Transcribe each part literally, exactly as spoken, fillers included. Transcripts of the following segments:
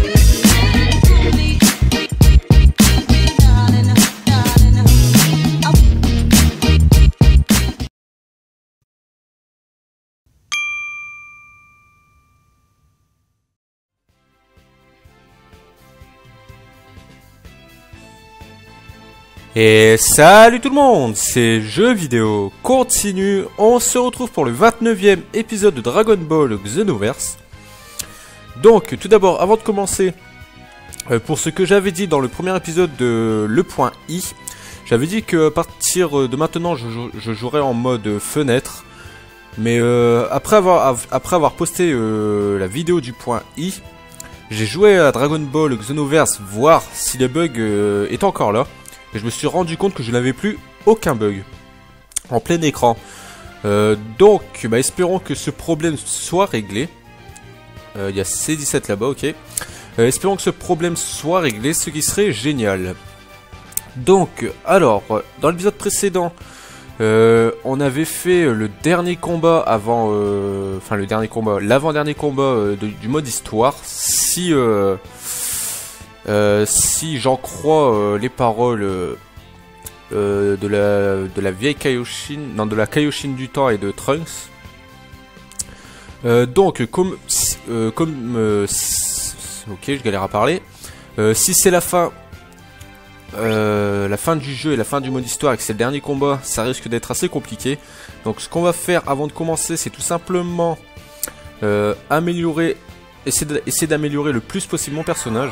Et salut tout le monde, c'est Jeux Vidéo Continue. On se retrouve pour le vingt-neuvième épisode de Dragon Ball Xenoverse. Donc tout d'abord, avant de commencer, euh, pour ce que j'avais dit dans le premier épisode de Le Point I, j'avais dit que à partir de maintenant je, je jouerai en mode fenêtre. Mais euh, après, avoir, après avoir posté euh, la vidéo du Point I, j'ai joué à Dragon Ball Xenoverse voir si les bugs euh, étaient encore là. Et je me suis rendu compte que je n'avais plus aucun bug en plein écran. Euh, donc, bah, espérons que ce problème soit réglé. Il euh, y a C dix-sept là-bas, ok. Euh, espérons que ce problème soit réglé, ce qui serait génial. Donc, alors, dans l'épisode précédent, euh, on avait fait le dernier combat avant... Euh, enfin, le dernier combat, l'avant-dernier combat euh, de, du mode histoire. Si... Euh, Euh, si j'en crois euh, les paroles euh, euh, de, la, de la vieille Kaioshin, non de la Kaioshin du temps et de Trunks. Euh, donc comme, euh, comme euh, ok, je galère à parler. Euh, si c'est la fin, euh, la fin du jeu et la fin du mode histoire et que c'est le dernier combat, ça risque d'être assez compliqué. Donc ce qu'on va faire avant de commencer, c'est tout simplement euh, améliorer, essayer d'améliorer le plus possible mon personnage.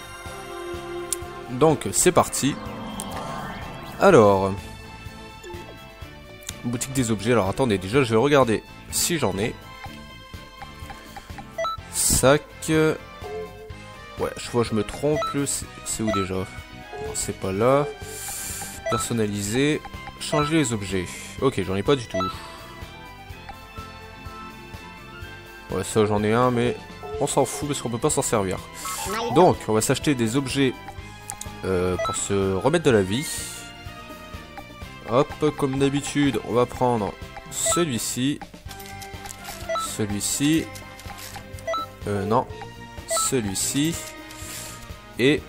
Donc c'est parti. Alors, boutique des objets. Alors attendez, déjà je vais regarder si j'en ai. Sac. Ouais, je vois je me trompe. C'est où déjà? C'est pas là. Personnaliser. Changer les objets. Ok, j'en ai pas du tout. Ouais, ça j'en ai un, mais on s'en fout parce qu'on peut pas s'en servir. Donc on va s'acheter des objets Euh, pour se remettre de la vie. Hop, comme d'habitude, on va prendre celui-ci. Celui-ci. Euh, non. Celui-ci. Et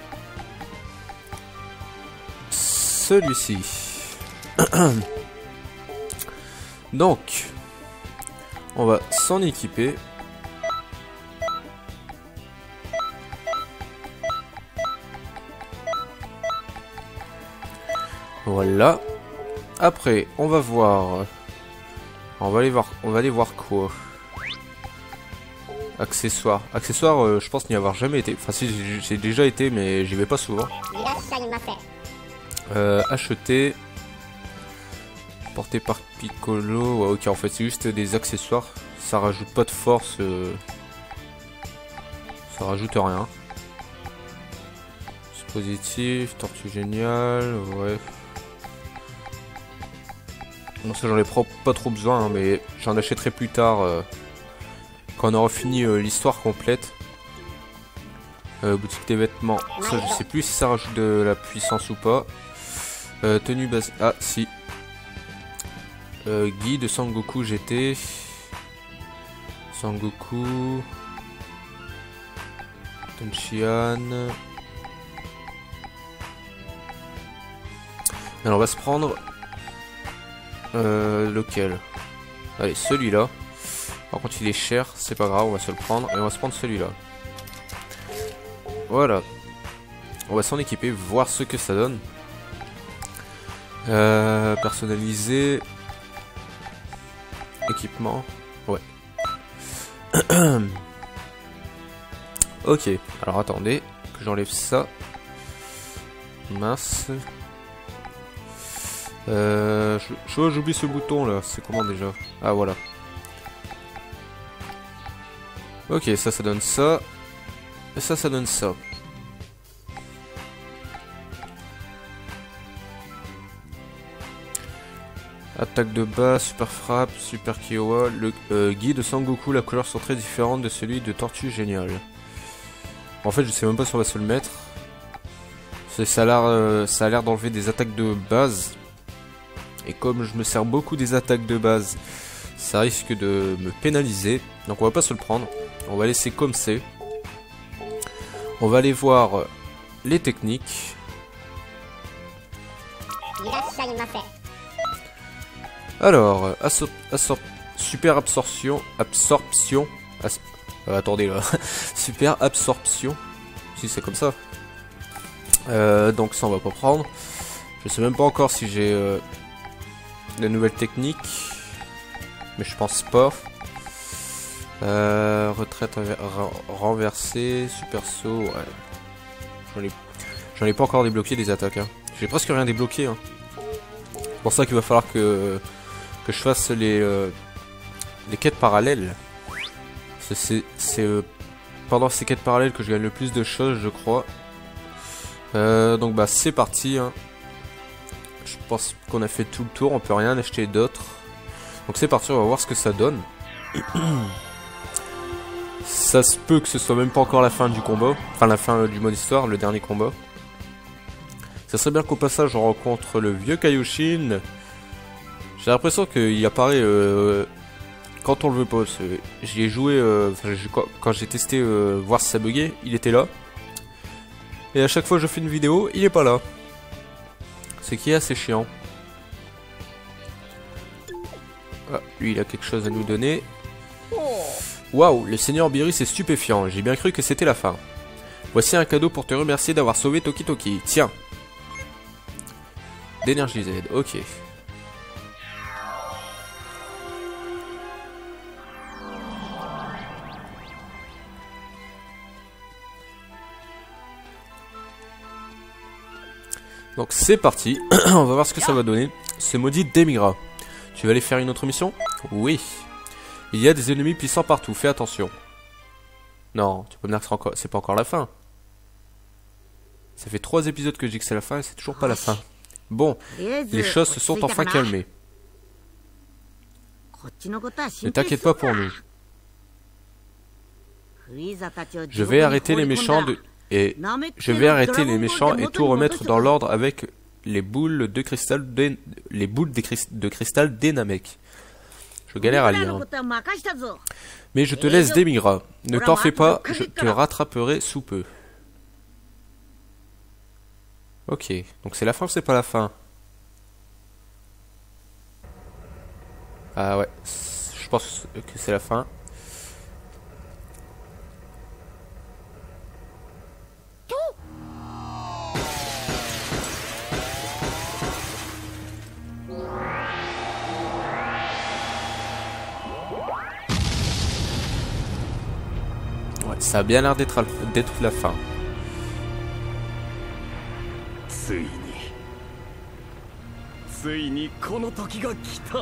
celui-ci. Donc, on va s'en équiper. Voilà. Après, on va voir. On va aller voir. On va aller voir quoi. Accessoires. Accessoires, euh, je pense n'y avoir jamais été. Enfin, si j'ai déjà été, mais j'y vais pas souvent. Euh, acheter. Porté par Piccolo. Ouais, ok, en fait, c'est juste des accessoires. Ça rajoute pas de force. Euh... Ça rajoute rien. Dispositif, tortue géniale. Ouais. Bon, ça j'en ai pas trop besoin, hein, mais j'en achèterai plus tard euh, quand on aura fini euh, l'histoire complète. Euh, boutique des vêtements, ça je sais plus si ça rajoute de la puissance ou pas. Euh, tenue base, ah si. Euh, guide Sangoku G T. Sangoku. Tenshinhan. Alors on va se prendre. Euh, lequel? Allez, celui-là. Par contre, il est cher, c'est pas grave, on va se le prendre. Et on va se prendre celui-là. Voilà. On va s'en équiper, voir ce que ça donne. Euh, personnaliser. Équipement. Ouais. Ok, alors attendez, que j'enlève ça. Mince. Euh, je vois, j'oublie ce bouton là, c'est comment déjà? Ah voilà. Ok, ça, ça donne ça. Et ça, ça donne ça. Attaque de base, super frappe, super Kiowa. Le euh, guide de Sangoku, la couleur sont très différentes de celui de Tortue Géniale. En fait, je sais même pas si on va se le mettre. Ça a l'air euh, ça a l'air d'enlever des attaques de base. Et comme je me sers beaucoup des attaques de base, ça risque de me pénaliser. Donc on va pas se le prendre. On va laisser comme c'est. On va aller voir les techniques. Alors, absor absor super absorption, absorption, as euh, attendez là, super absorption, si c'est comme ça. Euh, donc ça on va pas prendre. Je sais même pas encore si j'ai euh, de nouvelles techniques, mais je pense pas. Euh, retraite renversée, super saut, ouais. J'en ai, j'en ai pas encore débloqué des attaques. Hein. J'ai presque rien débloqué. Hein. C'est pour ça qu'il va falloir que que je fasse les euh, les quêtes parallèles. C'est euh, pendant ces quêtes parallèles que je gagne le plus de choses, je crois. Euh, donc bah c'est parti. Hein. Je pense qu'on a fait tout le tour, on peut rien acheter d'autre. Donc c'est parti, on va voir ce que ça donne. Ça se peut que ce soit même pas encore la fin du combat, enfin la fin euh, du mode histoire, le dernier combat. Ça serait bien qu'au passage on rencontre le vieux Kaioshin. J'ai l'impression qu'il apparaît euh, quand on le veut pas. J'y ai joué, euh, quand j'ai testé euh, voir si ça buguait, il était là. Et à chaque fois que je fais une vidéo, il est pas là. Ce qui est assez chiant. Ah, lui il a quelque chose à nous donner. Waouh, le Seigneur Beerus est stupéfiant, j'ai bien cru que c'était la fin. Voici un cadeau pour te remercier d'avoir sauvé Toki Toki. Tiens. D'énergie Z, ok. Donc c'est parti, on va voir ce que ça va donner. Ce maudit Demigra. Tu vas aller faire une autre mission? Oui. Il y a des ennemis puissants partout, fais attention. Non, tu peux me dire que c'est pas encore la fin. Ça fait trois épisodes que je dis que c'est la fin et c'est toujours pas la fin. Bon, les choses se sont enfin calmées. Ne t'inquiète pas pour nous. Je vais arrêter les méchants de... et je vais arrêter les méchants et tout remettre dans l'ordre avec les boules de cristal de... les boules de, cri... de cristal des Namek. Je galère à lire. Mais je te laisse Demigra. Ne t'en fais pas, je te rattraperai sous peu. Ok, donc c'est la fin ou c'est pas la fin? Ah ouais, je pense que c'est la fin. Ouais, ça a bien l'air d'être d'être la fin. ついについにこの時が来た。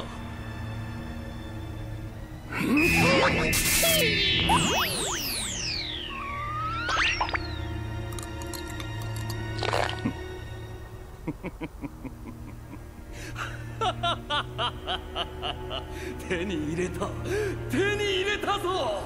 手に入れた、手に入れたぞ。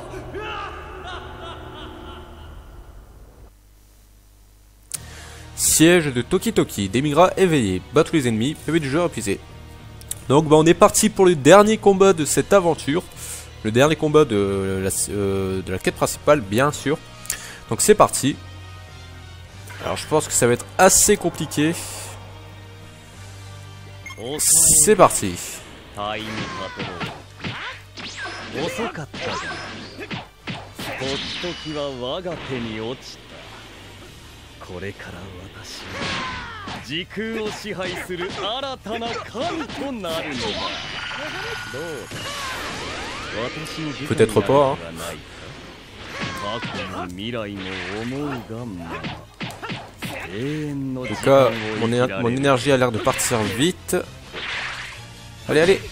Siège de Toki Toki, Demigra éveillé, bat tous les ennemis, P V du joueur épuisé. Donc bah on est parti pour le dernier combat de cette aventure. Le dernier combat de la, euh, de la quête principale, bien sûr. Donc c'est parti. Alors je pense que ça va être assez compliqué. C'est parti. これから私は時空を支配する新たな神となるのだ。どうだ。私に時間がないか。過去も未来も思うがまま。永遠の時間を生きられる。 Mon énergie a l'air de partir vite. Allez, allez.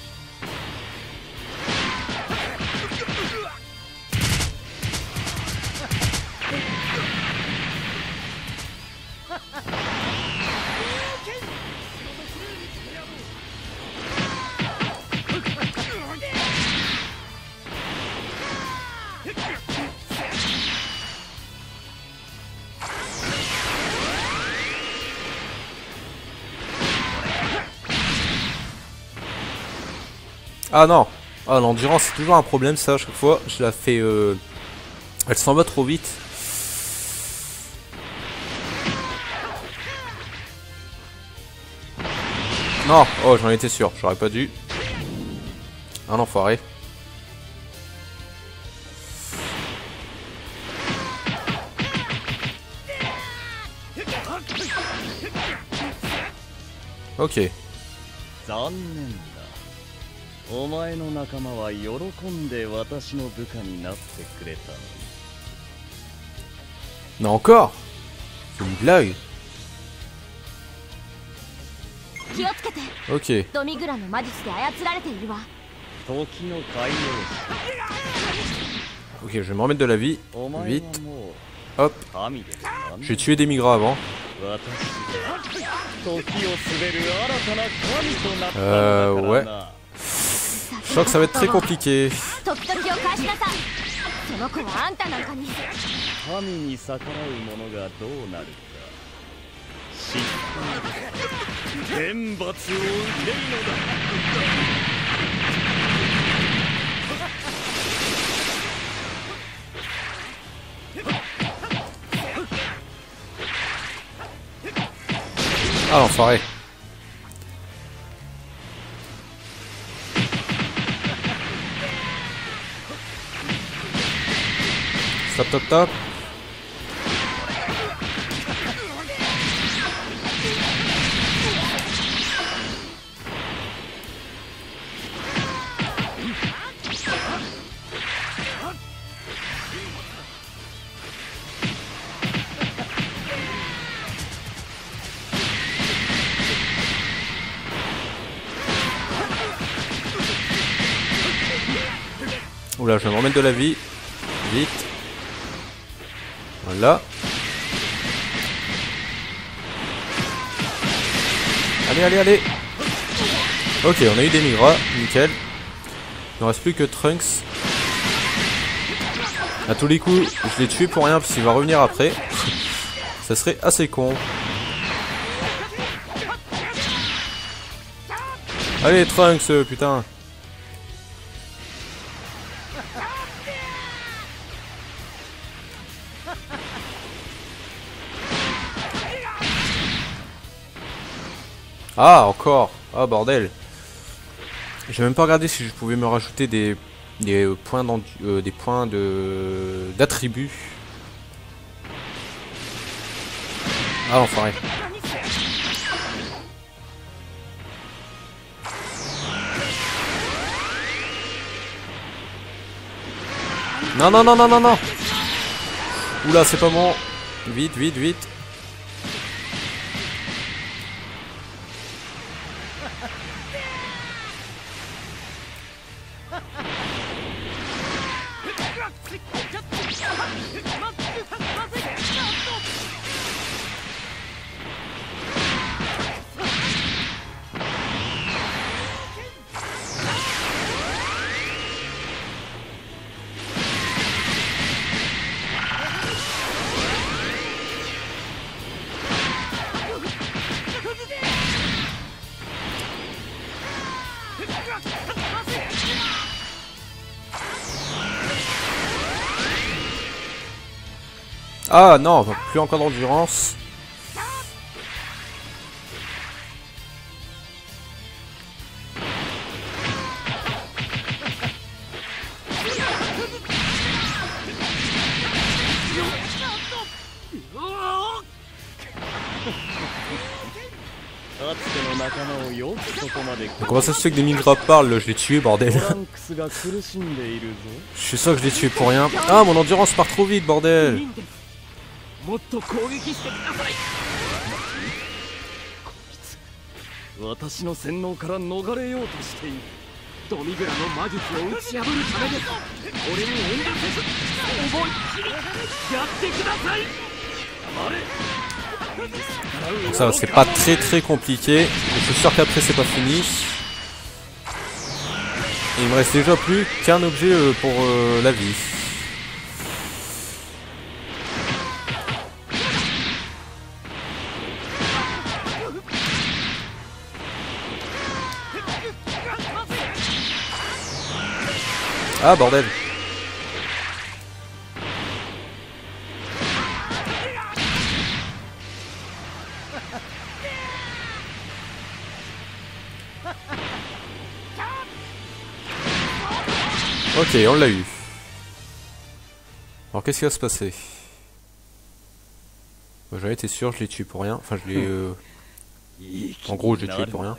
Ah non, ah, l'endurance c'est toujours un problème ça à chaque fois, je la fais... Euh... Elle s'en va trop vite. Non, oh j'en étais sûr, j'aurais pas dû. Un enfoiré. Ok. Non encore. C'est une blague. Ok. Ok, je vais me remettre de la vie. Vite. Hop. J'ai tué des migras avant. Euh, ouais. Je sens que ça va être très compliqué. Ah l'enfoiré. Stop, stop, stop. Oula, je vais me remettre de la vie. Vite. Voilà. Allez, allez, allez. Ok, on a eu des migras. Nickel. Il ne reste plus que Trunks. A tous les coups, je l'ai tué pour rien parce qu'il va revenir après. Ça serait assez con. Allez, Trunks, putain. Ah, encore. Ah, bordel. J'ai même pas regardé si je pouvais me rajouter des, des points d'endu- euh, des points de d'attributs. Ah, enfoiré. Non, non, non, non, non, non. Oula, c'est pas bon. Vite, vite, vite. Ah non, plus encore d'endurance. Comment ça se fait que des migras parlent? Je l'ai tué, bordel. Je suis sûr que je l'ai tué pour rien. Ah, mon endurance part trop vite, bordel. Donc ça, c'est pas très très compliqué. Je suis sûr qu'après c'est pas fini. Et il me reste déjà plus qu'un objet euh, pour euh, la vie. Ah bordel. Ok, on l'a eu. Alors qu'est-ce qui va se passer? Bon, j'en étais sûr, je l'ai tué pour rien. Enfin, je l'ai... Euh... En gros, je l'ai tué pour rien.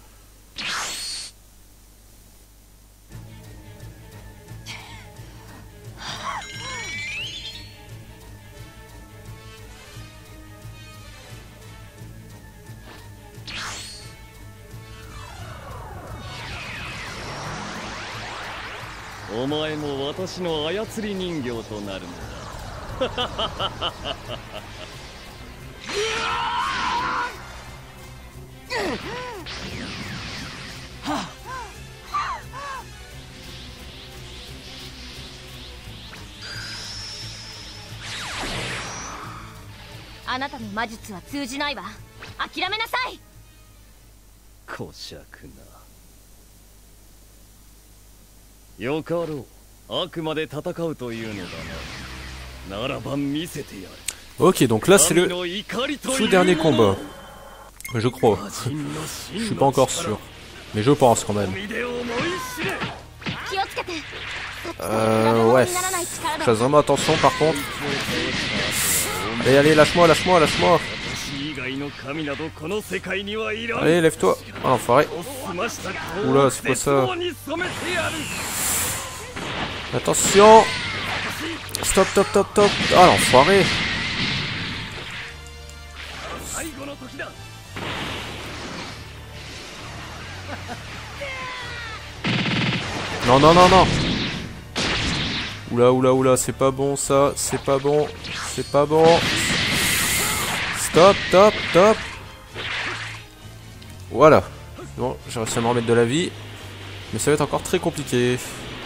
Ok, donc là c'est le tout dernier combat. Je crois. Je suis pas encore sûr. Mais je pense quand même. Euh, ouais. Fais vraiment attention par contre. Allez, allez, lâche-moi, lâche-moi, lâche-moi. Allez, lève-toi. Ah, l'enfoiré. Oula, c'est quoi ça? Attention. Stop, stop, stop, stop. Ah, l'enfoiré. Non, non, non, non. Oula, oula, oula, c'est pas bon ça. C'est pas bon. C'est pas bon. Stop, stop, stop. Voilà. Bon, j'ai réussi à me remettre de la vie. Mais ça va être encore très compliqué.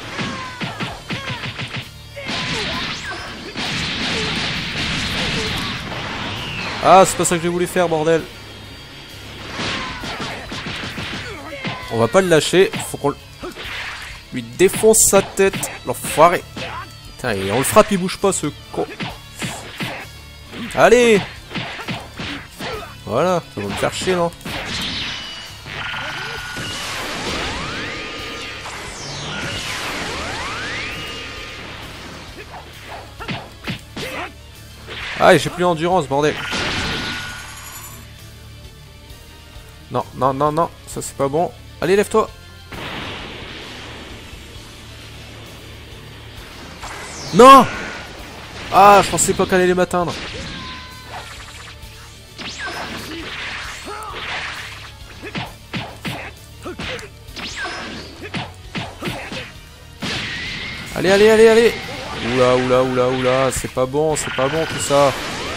Ah, c'est pas ça que j'ai voulu faire, bordel. On va pas le lâcher. Faut qu'on lui défonce sa tête. L'enfoiré. Putain, et on le frappe, il bouge pas, ce con. Allez. Voilà, ça va me faire chier, non? Ah, j'ai plus d'endurance, bordel. Non, non, non, non, ça c'est pas bon. Allez, lève-toi. Non. Ah, je pensais pas qu'elle allait m'atteindre. Allez, allez, allez, allez. Oula, oula, oula, oula, c'est pas bon, c'est pas bon tout ça.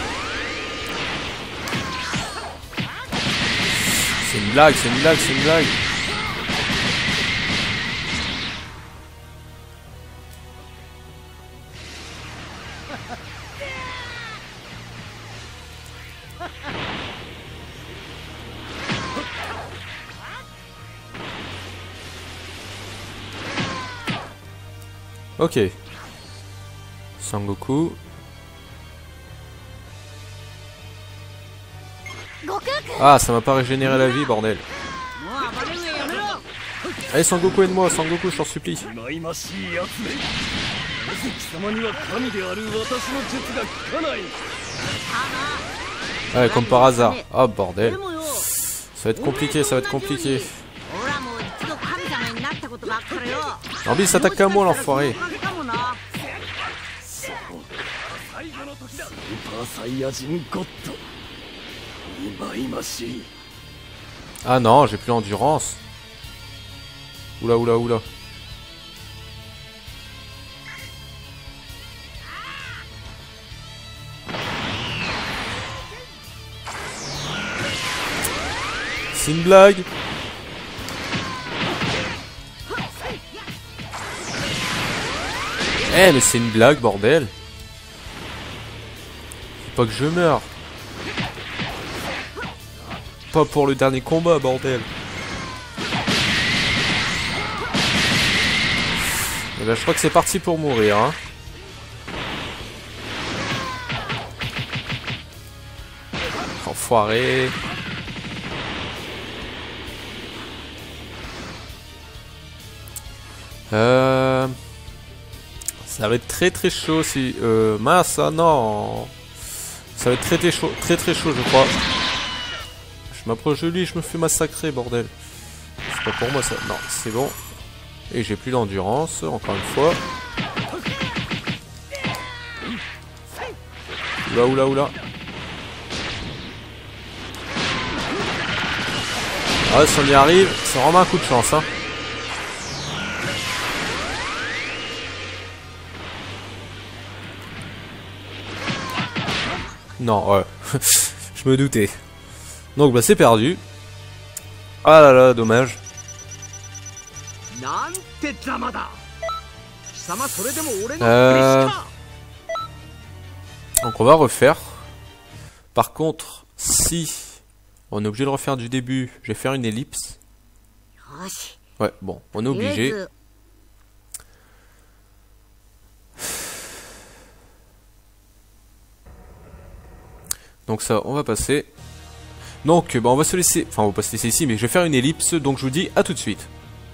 C'est une blague, c'est une blague, c'est une blague. Ok. Sangoku. Ah, ça m'a pas régénéré la vie, bordel. Allez, Sangoku, aide-moi, Sangoku, je t'en supplie. Ouais, comme par hasard. Ah, bordel. Ça va être compliqué, ça va être compliqué. Nambi s'attaque à moi, l'enfoiré. Ah non, j'ai plus l'endurance. Oula, oula, oula. C'est une blague. Eh, mais c'est une blague, bordel. Faut pas que je meure. Pas pour le dernier combat, bordel. Et ben, je crois que c'est parti pour mourir, hein. Enfoiré. Euh... Ça va être très très chaud si... Euh, mince, ah non. Ça va être très très chaud, très très chaud je crois. Je m'approche de lui, je me fais massacrer, bordel. C'est pas pour moi ça. Non, c'est bon. Et j'ai plus d'endurance, encore une fois. Oula, oula, oula. Ah, si on y arrive, c'est vraiment un coup de chance, hein. Non, ouais. Je me doutais. Donc, bah, c'est perdu. Ah là là, dommage. Euh... Donc, on va refaire. Par contre, si on est obligé de refaire du début, je vais faire une ellipse. Ouais, bon, on est obligé. Donc ça, on va passer. Donc, bah, on va se laisser... Enfin, on va pas se laisser ici, mais je vais faire une ellipse. Donc, je vous dis à tout de suite.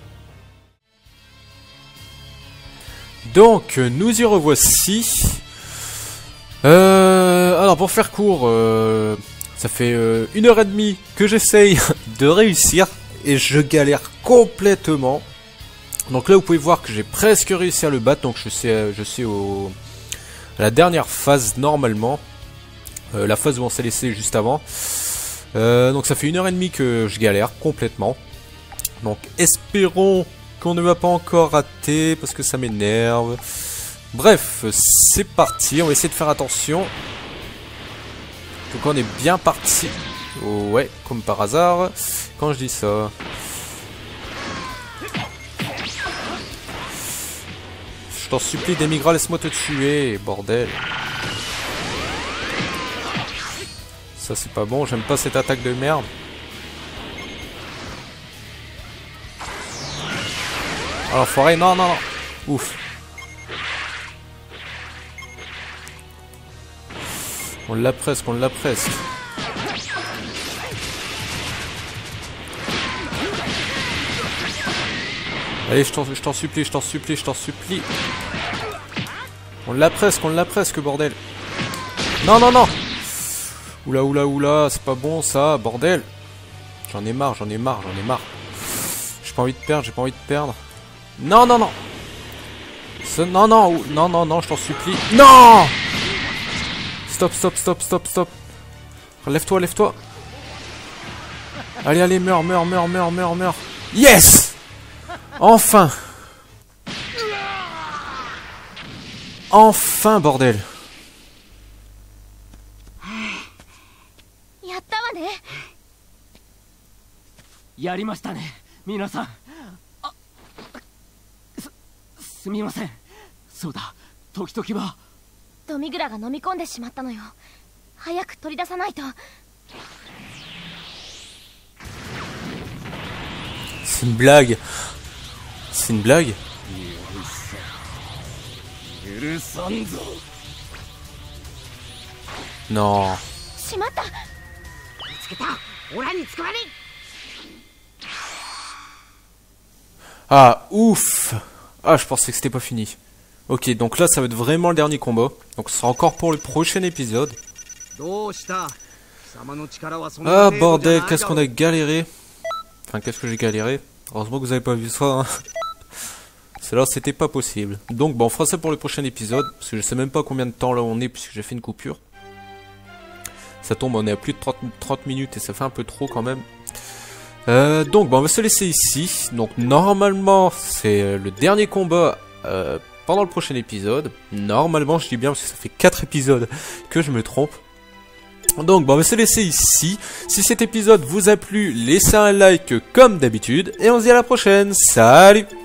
Donc, nous y revoici. Euh, alors, pour faire court, euh, ça fait euh, une heure et demie que j'essaye de réussir. Et je galère complètement. Donc là, vous pouvez voir que j'ai presque réussi à le battre. Donc, je sais, je sais au... à la dernière phase, normalement. Euh, la phase où on s'est laissé juste avant. Euh, donc ça fait une heure et demie que je galère complètement. Donc espérons qu'on ne va pas encore rater parce que ça m'énerve. Bref, c'est parti. On va essayer de faire attention. Donc on est bien parti. Oh, ouais, comme par hasard. Quand je dis ça. Je t'en supplie, Demigra, laisse-moi te tuer, bordel. Ça c'est pas bon, j'aime pas cette attaque de merde. Alors forêt, non, non, non. Ouf. On l'a presque, on l'a presque. Allez, je t'en supplie, je t'en supplie, je t'en supplie. On l'a presque, on l'a presque, bordel. Non, non, non. Oula, oula, oula, c'est pas bon ça, bordel. J'en ai marre, j'en ai marre, j'en ai marre. J'ai pas envie de perdre, j'ai pas envie de perdre. Non, non, non. Ce... Non, non, non, non, non, je t'en supplie. Non. Stop, stop, stop, stop, stop. Lève-toi, lève-toi. Allez, allez, meurs, meurs, meurs, meurs, meurs, meurs. Yes. Enfin. Enfin, bordel. C'est une blague. C'est une blague. Non. Ah, ouf. Ah, je pensais que c'était pas fini. Ok, donc là, ça va être vraiment le dernier combat. Donc, ce sera encore pour le prochain épisode. Ah, bordel, qu'est-ce qu'on a galéré. Enfin, qu'est-ce que j'ai galéré. Heureusement que vous avez pas vu ça. Hein. Cela, c'était pas possible. Donc, bon, on fera ça pour le prochain épisode. Parce que je sais même pas combien de temps là on est, puisque j'ai fait une coupure. Ça tombe, on est à plus de trente, trente minutes et ça fait un peu trop quand même. Euh, donc, bon, on va se laisser ici. Donc, normalement, c'est le dernier combat euh, pendant le prochain épisode. Normalement, je dis bien parce que ça fait quatre épisodes que je me trompe. Donc, bon, on va se laisser ici. Si cet épisode vous a plu, laissez un like comme d'habitude. Et on se dit à la prochaine. Salut!